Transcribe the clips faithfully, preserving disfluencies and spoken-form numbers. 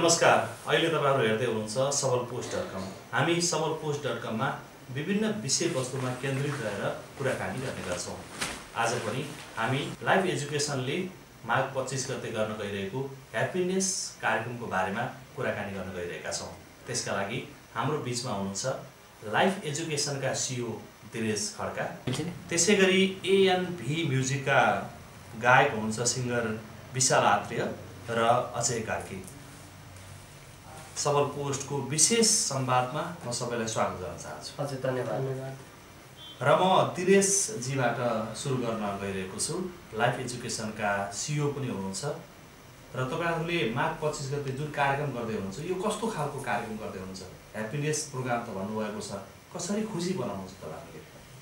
नमस्कार, अहिले तपाईहरु हेर्दै हुनुहुन्छ सबल पोस्ट डट कम। हामी सबल पोस्ट डट कम मा विभिन्न विषयवस्तुमा केन्द्रित रहेर कुराकानी गर्ने गर्छौं। आज पनि हामी लाइफ एजुकेसनले माघ पच्चीस गते गर्न गइरहेको ह्याप्पीनेस कार्यक्रमको बारेमा कुराकानी गर्न गइरहेका छौं। त्यसका लागि हाम्रो बीचमा हुनुहुन्छ लाइफ एजुकेसनका सीईओ दिनेश खड्का, त्यसैगरी एएनभी म्युजिकका गायक हुनुहुन्छ सिंगर विशाल आत्रेय र अजय कार्की। सबल पोस्टको विशेष संवादमा म सबैलाई स्वागत गर्न चाहन्छु। हजुर, धन्यवाद। र म दिनेश जीबाट सुरु गर्न गइरहेको छु। लाइफ एजुकेसनका सीईओ पनि हुनुहुन्छ र तपाईहरुले माघ पच्चीस गते जुन कार्यक्रम गर्दै हुनुहुन्छ, यो कस्तो खालको कार्यक्रम गर्दै हुनुहुन्छ? ह्याप्पीनेस प्रोग्राम त भन्नुभएको छ, कसरी खुसी बनाउनुहुन्छ तपाईहरुले?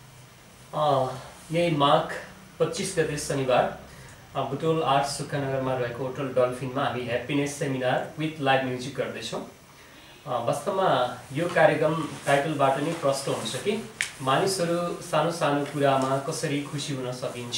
अ यही माघ पच्चीस गते शनिबार बुटोल आर्ट सुक्खानगरमा रहेको होटल डल्फिनमा हामी happiness seminar with live music गर्दैछौँ। वास्तवमा यो कार्यक्रम टाइटलबाट नै प्रष्ट हुन्छ कि मानिसहरू सानो सानो कुरामा कसरी खुसी हुन सकिन्छ।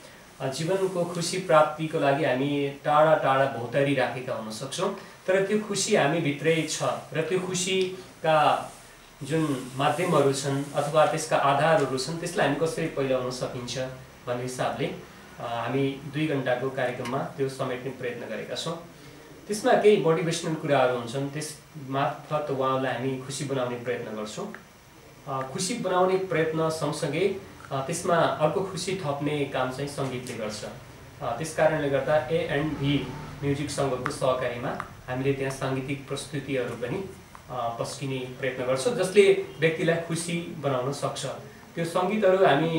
जीवनको खुसी प्राप्तिको लागि हामी टाढा टाढा भौतारी राखेका हुन सक्छौँ, तर त्यो खुसी हामी भित्रै छ र त्यो खुसीका जुन माध्यमहरू छन् अथवा त्यसका आधारहरू छन्, त्यसलाई हामी कसरी पैलाउन सकिन्छ भन्ने हिसाबले हामी दुई घण्टाको कार्यक्रममा त्यो समेट्ने प्रयत्न गरेका छौँ। त्यसमा केही मोटिभेसनल कुराहरू हुन्छन्, त्यस मार्फत उहाँलाई हामी खुसी बनाउने प्रयत्न गर्छौँ। खुसी बनाउने प्रयत्न सँगसँगै त्यसमा अर्को खुसी थप्ने काम चाहिँ सङ्गीतले गर्छ। त्यस कारणले गर्दा एएनभी म्युजिक सङ्घको सहकारीमा हामीले त्यहाँ साङ्गीतिक प्रस्तुतिहरू पनि पस्किने प्रयत्न गर्छौँ, जसले व्यक्तिलाई खुसी बनाउन सक्छ। त्यो सङ्गीतहरू हामी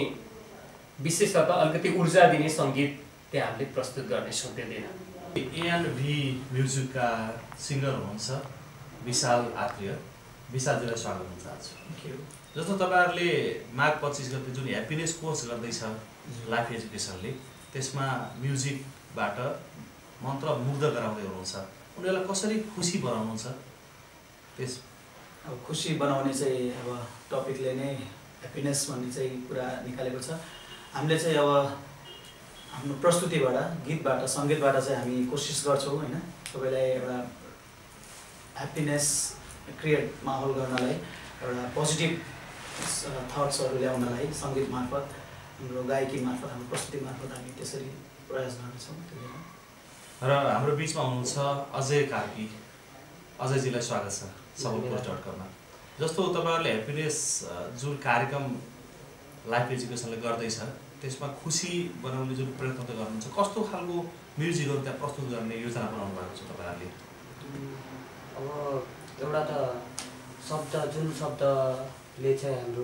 विशेषतः अलिकति ऊर्जा दिने सङ्गीत त्यहाँ हामीले प्रस्तुत गर्नेछौँ त्यो दिन। एएनभी म्युजिकका सिङ्गर हुनुहुन्छ विशाल आत्रेय। विशालजीलाई स्वागत गर्न चाहन्छु। Thank you. जस्तो तपाईहरुले माघ पच्चीस गते जुन ह्याप्पीनेस कोर्स गर्दैछ लाइफ एजुकेसनले, त्यसमा म्युजिकबाट मन्त्र मुग्ध गराउँदै हुनुहुन्छ, उनीहरूलाई कसरी खुसी बनाउनुहुन्छ? त्यस अब खुसी बनाउने चाहिँ अब टपिकले नै ह्याप्पीनेस भन्ने चाहिँ कुरा निकालेको छ। हामीले चाहिँ अब हाम्रो प्रस्तुतिबाट, गीतबाट, सङ्गीतबाट चाहिँ हामी कोसिस गर्छौँ होइन, सबैलाई एउटा ह्याप्पीनेस क्रिएट माहौल गर्नलाई, एउटा पोजिटिभ थट्सहरू ल्याउनलाई सङ्गीत मार्फत, हाम्रो गायकी मार्फत, हाम्रो प्रस्तुति मार्फत हामी त्यसरी प्रयास गर्नेछौँ। र हाम्रो बिचमा हुनुहुन्छ अजय कार्की। अजयजीलाई स्वागत छ सबल पोस्ट डट कममा। जस्तो तपाईहरुले ह्याप्पीनेस जुन कार्यक्रम लाइफ एजुकेसनले गर्दैछ, त्यसमा खुसी बनाउने जुन प्रयत्न त गर्नुहुन्छ, कस्तो खालको म्युजिकहरू त्यहाँ प्रस्तुत गर्ने योजना बनाउनु भएको छ तपाईहरुले? अब एउटा त शब्द, जुन शब्दले चाहिँ हाम्रो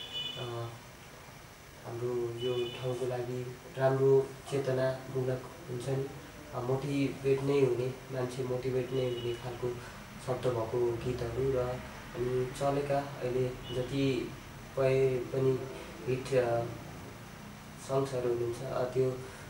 हाम्रो यो ठाउँको लागि राम्रो चेतना मूलक हुन्छ नि, मोटिभेट नै हुने, मान्छे मोटिभेट नै हुने खालको शब्द भएको गीतहरू र अनि चलेका अहिले जति पए पनि हिट सङ्ग्सहरू हुनुहुन्छ, त्यो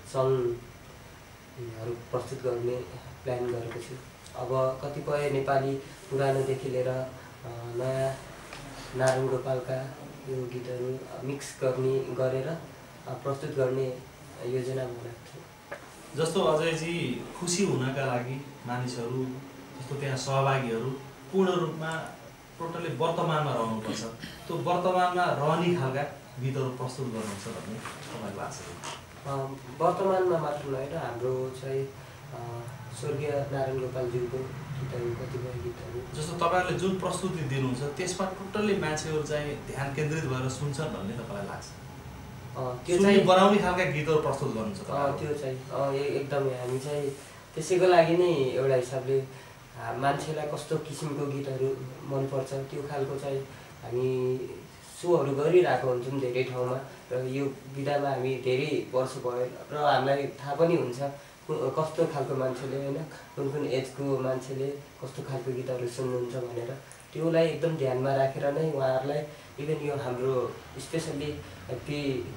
सङ्गहरू प्रस्तुत गर्ने प्लान गरेको छु। अब कतिपय नेपाली पुरानोदेखि लिएर नयाँ नारायण गोपालका यो गीतहरू मिक्स गर्ने गरेर प्रस्तुत गर्ने योजना बनाएको छु। जस्तो अजयजी, खुसी हुनका लागि मानिसहरू, जस्तो त्यहाँ सहभागीहरू पूर्ण रूपमा टोटली वर्तमानमा रहनुपर्छ, त्यो वर्तमानमा रहने खालका गीतहरू प्रस्तुत गर्नुहुन्छ भन्ने तपाईँको आशा छ? वर्तमानमा मात्र नभएर हाम्रो चाहिँ स्वर्गीय नारायण गोपालज्यूको गीतहरू, कतिपय गीतहरू, जस्तो तपाईँहरूले जुन प्रस्तुति दिनुहुन्छ त्यसमा टोटल्ली मान्छेहरू चाहिँ ध्यान केन्द्रित भएर सुन्छन् भन्ने तपाईँलाई लाग्छ? त्यो चाहिँ बनाउने खालका गीतहरू प्रस्तुत गर्नुहुन्छ? त्यो चाहिँ एकदमै हामी चाहिँ त्यसैको लागि नै एउटा हिसाबले मान्छेलाई कस्तो किसिमको गीतहरू मनपर्छ त्यो खालको चाहिँ हामी सोहरू गरिरहेको हुन्छौँ धेरै ठाउँमा। र यो विधामा हामी धेरै वर्ष भयो र हामीलाई थाहा पनि हुन्छ कस्तो खालको मान्छेले, होइन, कुन कुन एजको मान्छेले कस्तो खालको गीतहरू सुन्नुहुन्छ भनेर, त्योलाई एकदम ध्यानमा राखेर नै उहाँहरूलाई इभन यो हाम्रो स्पेसल्ली ह्याप्पी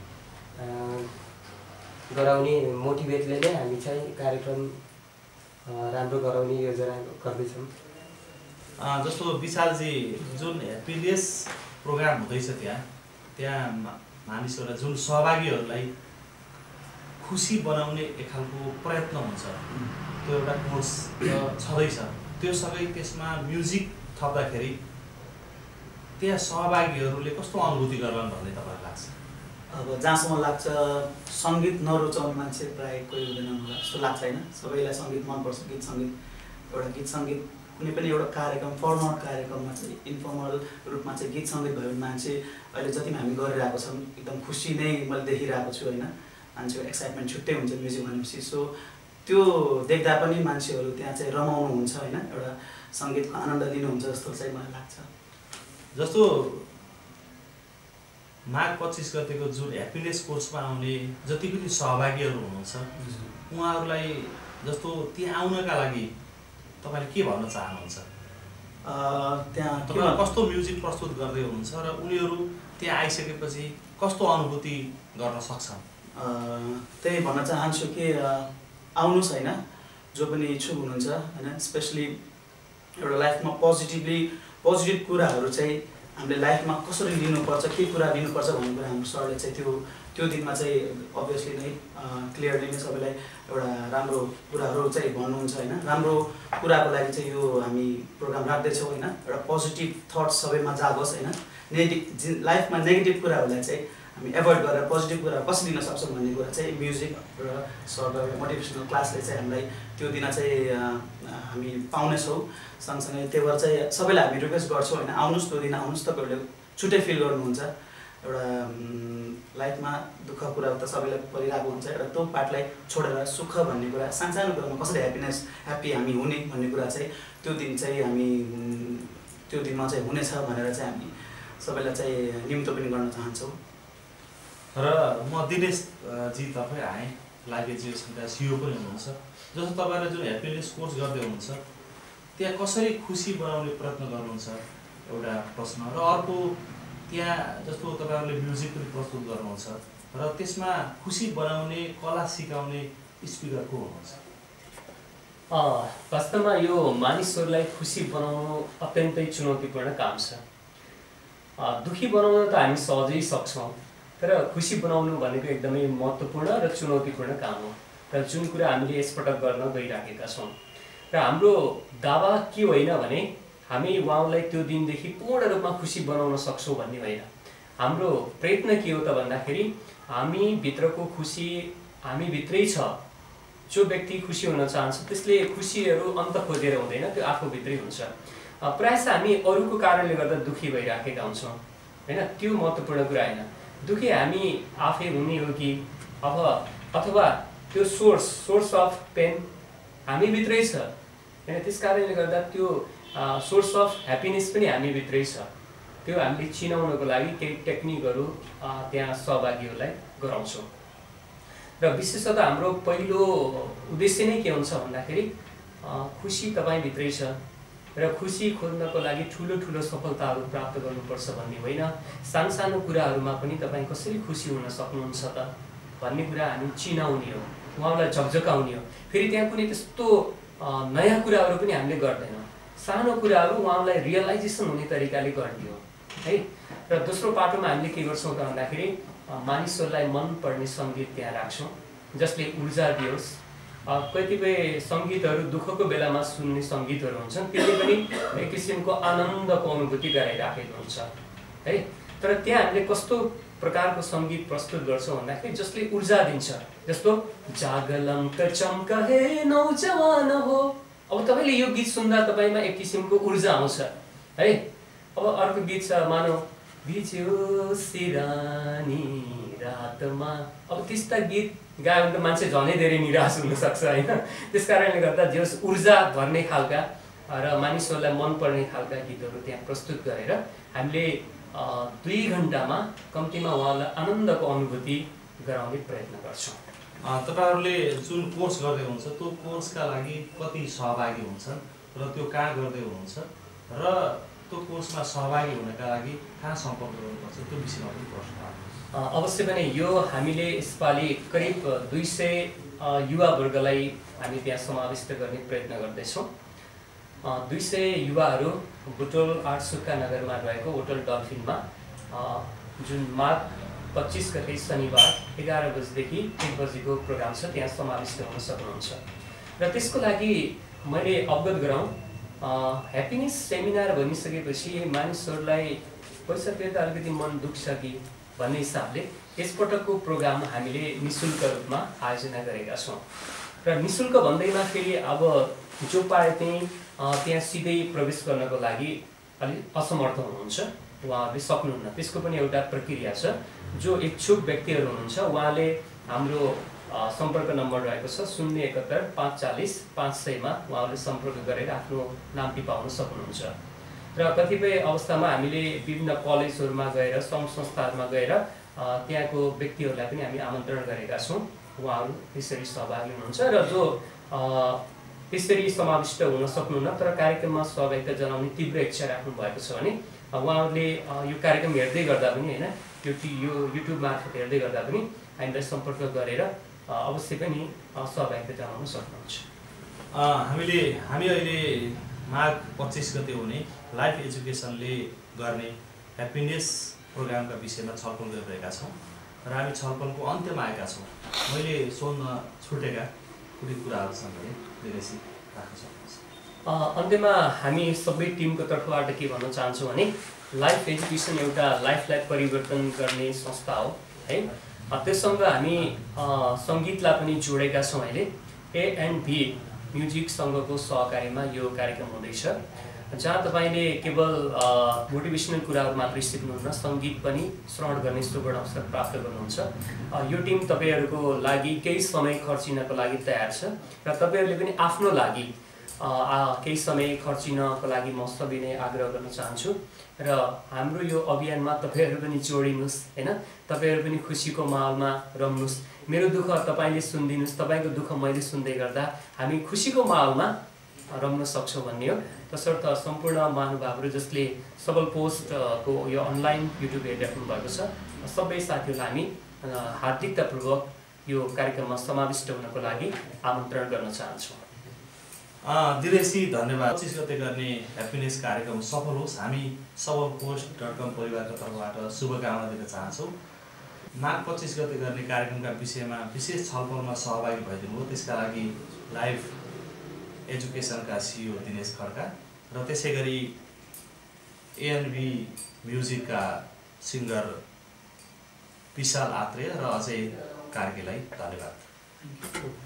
गराउने मोटिभेटले नै हामी चाहिँ कार्यक्रम राम्रो गराउने योजना गर्दैछौँ। जस्तो विशालजी, जुन ह्याप्पीनेस प्रोग्राम हुँदैछ त्यहाँ त्यहाँ मानिसहरूलाई, जुन सहभागीहरूलाई खुसी बनाउने एक खालको प्रयत्न हुन्छ, त्यो एउटा कोर्स छँदैछ, त्यो सँगै त्यसमा म्युजिक थप्दाखेरि त्यहाँ सहभागीहरूले कस्तो अनुभूति गर्लान् भन्ने तपाईँलाई लाग्छ? अब जहाँसम्म लाग्छ सङ्गीत नरुचाउने मान्छे प्रायः कोही हुँदैन मलाई जस्तो लाग्छ होइन। सबैलाई सङ्गीत मनपर्छ, गीत सङ्गीत। एउटा गीत सङ्गीत कुनै पनि एउटा कार्यक्रम फर्मल कार्यक्रममा चाहिँ इन्फर्मल रूपमा चाहिँ गीत सङ्गीत भयो भने मान्छे अहिले जति पनि हामी गरिरहेको छौँ एकदम खुसी नै मैले देखिरहेको छु होइन। मान्छेको एक्साइटमेन्ट छुट्टै हुन्छ म्युजिक भनेपछि। सो त्यो देख्दा पनि मान्छेहरू त्यहाँ चाहिँ रमाउनुहुन्छ होइन, एउटा सङ्गीतको आनन्द लिनुहुन्छ जस्तो चाहिँ मलाई लाग्छ। जस्तो माघ पच्चिस गतेको जुन ह्याप्पिनेस कोर्समा आउने जति पनि सहभागीहरू हुनुहुन्छ उहाँहरूलाई जस्तो त्यहाँ आउनका लागि तपाईँले के भन्न चाहनुहुन्छ? त्यहाँ तपाईँ कस्तो म्युजिक प्रस्तुत गर्दै हुनुहुन्छ र उनीहरू त्यहाँ आइसकेपछि कस्तो अनुभूति गर्न सक्छन्? त्यही भन्न चाहन्छु कि आउनुहोस् होइन, जो पनि इच्छुक हुनुहुन्छ होइन। स्पेसली एउटा लाइफमा पोजिटिभली पोजिटिभ कुराहरू चाहिँ हामीले लाइफमा कसरी लिनुपर्छ, के कुरा लिनुपर्छ भन्ने कुरा हाम्रो सरले चाहिँ त्यो त्यो दिनमा चाहिँ अभियसली नै क्लियरली नै सबैलाई एउटा राम्रो कुराहरू चाहिँ भन्नुहुन्छ होइन। राम्रो कुराको लागि चाहिँ यो हामी प्रोग्राम राख्दैछौँ होइन। एउटा पोजिटिभ थट्स सबैमा जागोस् होइन। नेगेटिभ लाइफमा नेगेटिभ कुराहरूलाई चाहिँ हामी एभोइड गरेर पोजिटिभ कुरा कसरी लिन सक्छौँ भन्ने कुरा चाहिँ म्युजिक र सरको मोटिभेसनल क्लासले चाहिँ हामीलाई त्यो दिन चाहिँ हामी पाउनेछौँ। सँगसँगै त्यो भएर चाहिँ सबैलाई हामी रिक्वेस्ट गर्छौँ होइन, आउनुहोस् त्यो दिन आउनुहोस्। तपाईँहरूले छुट्टै फिल गर्नुहुन्छ। एउटा लाइफमा दुःख कुरा त सबैलाई परिरहेको हुन्छ, एउटा त्यो पार्टलाई छोडेर सुख भन्ने कुरा सानसानो कुरामा कसरी ह्याप्पिनेस ह्याप्पी हामी हुने भन्ने कुरा चाहिँ त्यो दिन चाहिँ हामी त्यो दिनमा चाहिँ हुनेछ भनेर चाहिँ हामी सबैलाई चाहिँ निम्तो पनि गर्न चाहन्छौँ। र म दिनेश जी तपाईँ आएँ, लाइफ एजुकेसनका सिइओ पनि हुनुहुन्छ। जस्तो तपाईँले जुन ह्याप्पिनेस कोर्स गर्दै हुनुहुन्छ त्यहाँ कसरी खुसी बनाउने प्रयत्न गर्नुहुन्छ एउटा प्रश्न, र अर्को त्यहाँ जस्तो तपाईँहरूले म्युजिक पनि प्रस्तुत गर्नुहुन्छ र त्यसमा खुसी बनाउने कला सिकाउने स्पिकर को हुनुहुन्छ? वास्तवमा यो मानिसहरूलाई खुसी बनाउनु अत्यन्तै चुनौतीपूर्ण काम छ। दुखी बनाउन त हामी सहजै सक्छौँ, तर खुसी बनाउनु भनेको एकदमै महत्त्वपूर्ण र चुनौतीपूर्ण काम हो र जुन कुरा हामीले यसपटक गर्न गइराखेका छौँ। र हाम्रो दावा के होइन भने हामी उहाँलाई त्यो दिनदेखि पूर्ण रूपमा खुसी बनाउन सक्छौँ भन्ने होइन। हाम्रो प्रयत्न के हो त भन्दाखेरि हामी भित्रको खुसी हामी भित्रै छ। जो व्यक्ति खुसी हुन चाहन्छ त्यसले खुसीहरू अन्त खोजेर हुँदैन, त्यो आफूभित्रै हुन्छ। प्रायः हामी अरूको कारणले गर्दा दुखी भइराखेका हुन्छौँ होइन, त्यो महत्त्वपूर्ण कुरा होइन। दुखी हामी आफै हुने हो कि अथवा अथवा त्यो सोर्स सोर्स अफ पेन हामी भित्रै छ होइन। त्यस कारणले गर्दा त्यो सोर्स अफ ह्याप्पिनेस पनि हामी भित्रै छ। त्यो हामीले चिनाउनको लागि केही टेक्निकहरू त्यहाँ सहभागीहरूलाई गराउँछौँ। र विशेषतः हाम्रो पहिलो उद्देश्य नै के हुन्छ भन्दाखेरि खुसी तपाईँभित्रै छ र खुसी खोज्नको लागि ठुलो ठुलो सफलताहरू प्राप्त गर्नुपर्छ भन्ने होइन। सानसानो कुराहरूमा पनि तपाईँ कसरी खुसी हुन सक्नुहुन्छ त भन्ने कुरा हामी चिनाउने हो, उहाँलाई झकझकाउने हो। फेरि त्यहाँ कुनै त्यस्तो नयाँ कुराहरू पनि हामीले गर्दैनौँ, सानो कुराहरू उहाँलाई रियलाइजेसन हुने तरिकाले गर्ने हो है। र दोस्रो पाटोमा हामीले के गर्छौँ त भन्दाखेरि मानिसहरूलाई मनपर्ने सङ्गीत त्यहाँ राख्छौँ जसले ऊर्जा दियोस्। कतिपय सङ्गीतहरू दुःखको बेलामा सुन्ने सङ्गीतहरू हुन्छन्, त्यसले पनि एक किसिमको आनन्दको अनुभूति गराइराखेको हुन्छ है। तर त्यहाँ हामीले कस्तो प्रकारको सङ्गीत प्रस्तुत गर्छौँ भन्दाखेरि जसले ऊर्जा दिन्छ। जस्तो जागलङ्क चम्क हे नौजवान हो, अब तपाईँले यो गीत सुन्दा तपाईँमा एक किसिमको ऊर्जा आउँछ है। अब अर्को गीत छ मानौ बिज्यो सिरानी रातमा, अब त्यस्ता गीत गायो भने त मान्छे झनै धेरै निराश हुनसक्छ होइन। त्यस कारणले गर्दा जस ऊर्जा भर्ने खालका र मानिसहरूलाई मनपर्ने खालका गीतहरू त्यहाँ प्रस्तुत गरेर हामीले दुई घन्टामा कम्तीमा उहाँलाई आनन्दको अनुभूति गराउने प्रयत्न गर्छौँ। तपाईँहरूले जुन कोर्स गर्दै हुनुहुन्छ त्यो कोर्सका लागि कति सहभागी हुन्छन् र त्यो कहाँ गर्दै हुनुहुन्छ र त्यो कोर्समा सहभागी हुनका लागि कहाँ सम्पर्क गर्नुपर्छ त्यो विषयमा पनि प्रश्न आएको? अवश्य पनि यो हामीले यसपालि करिब दुई सय युवावर्गलाई हामी त्यहाँ समाविष्ट गर्ने प्रयत्न गर्दैछौँ। दुई सय युवाहरू बुटोल आठ सुक्खा नगरमा रहेको होटल डल्फिनमा जुन माघ पच्चिस गते शनिबार एघार बजीदेखि एक बजीको प्रोग्राम छ, त्यहाँ समाविष्ट हुन सक्नुहुन्छ। र त्यसको लागि मैले अवगत गराउँ ह्याप्पिनेस सेमिनार भनिसकेपछि मानिसहरूलाई पैसा तिर्दा अलिकति मन दुख्छ कि भन्ने हिसाबले यसपटकको प्रोग्राम हामीले निःशुल्क रूपमा आयोजना गरेका छौँ र निःशुल्क भन्दैमा फेरि अब जो पाए त्यहीँ त्यहाँ सिधै प्रवेश गर्नको लागि अलिक असमर्थ हुनुहुन्छ, उहाँहरूले सक्नुहुन्न। त्यसको पनि एउटा प्रक्रिया छ। जो इच्छुक व्यक्तिहरू हुनुहुन्छ उहाँले हाम्रो सम्पर्क नम्बर रहेको छ शून्य एकहत्तर पाँच चालिस पाँच सयमा उहाँहरूले सम्पर्क गरेर आफ्नो नाम टिपाउन सक्नुहुन्छ। र कतिपय अवस्थामा हामीले विभिन्न कलेजहरूमा गएर सङ्घ संस्थाहरूमा गएर त्यहाँको व्यक्तिहरूलाई पनि हामी आमन्त्रण गरेका छौँ। उहाँहरू त्यसरी सहभागी हुनुहुन्छ र जो त्यसरी समाविष्ट हुन सक्नुहुन्न तर कार्यक्रममा सहभागिता जनाउने तीव्र इच्छा राख्नु भएको छ भने उहाँहरूले यो कार्यक्रम हेर्दै गर्दा पनि होइन यो यो युट्युब मार्फत हेर्दै गर्दा पनि हामीलाई सम्पर्क गरेर अवश्य पनि सहभागिता जनाउन सक्नुहुन्छ। हामीले हामी अहिले माघ पच्चिस गते हुने लाइफ एजुकेसनले गर्ने ह्याप्पिनेस प्रोग्रामका विषयमा छलफल गरिरहेका छौँ र हामी छलफलको अन्त्यमा आएका छौँ। मैले सोध्न छुटेका कुनै कुराहरूसँग धेरै राख्न सक्नुहुन्छ? अन्त्यमा हामी सबै टिमको तर्फबाट के भन्न चाहन्छौँ भने लाइफ एजुकेसन एउटा लाइफलाई परिवर्तन गर्ने संस्था हो है। त्यससँग हामी सङ्गीतलाई पनि जोडेका छौँ। अहिले ए एन्ड भी म्युजिक सङ्घको सहकार्यमा यो कार्यक्रम हुँदैछ, जहाँ तपाईँले केवल मोटिभेसनल कुराहरू मात्रै सिक्नुहुन्न, सङ्गीत पनि श्रवण गर्ने सुवर्ण अवसर प्राप्त गर्नुहुन्छ। यो टिम तपाईँहरूको लागि केही समय खर्चिनको लागि तयार छ र तपाईँहरूले पनि आफ्नो लागि केही समय खर्चिनको लागि म सबै नै आग्रह गर्न चाहन्छु र हाम्रो यो अभियानमा तपाईँहरू पनि जोडिनुहोस् होइन। तपाईँहरू पनि खुसीको माहौलमा रम्नुहोस्। मेरो दुःख तपाईँले सुनिदिनुहोस्, तपाईँको दुःख मैले सुन्दै गर्दा हामी खुसीको माहौलमा रम्न सक्छौँ भन्ने हो। तसर्थ सम्पूर्ण महानुभावहरू जसले सबल पोस्टको यो अनलाइन युट्युब हेरिराख्नु भएको छ सबै साथीहरूलाई हामी हार्दिकतापूर्वक यो कार्यक्रममा समाविष्ट हुनको लागि आमन्त्रण गर्न चाहन्छौँ। दिनेशजी धन्यवाद। पच्चिस गते गर्ने ह्याप्पिनेस कार्यक्रम सफल होस्, हामी सबल पोस्ट डट कम परिवारको तर्फबाट शुभकामना दिन चाहन्छौँ। माघ पच्चिस गते गर्ने कार्यक्रमका विषयमा विशेष छलफलमा सहभागी भइदिनु हो, त्यसका लागि लाइफ एजुकेसनका सिइओ दिनेश खड्का र त्यसै गरी एएनभी म्युजिकका सिङ्गर विशाल आत्रेय र अजय कार्कीलाई धन्यवाद।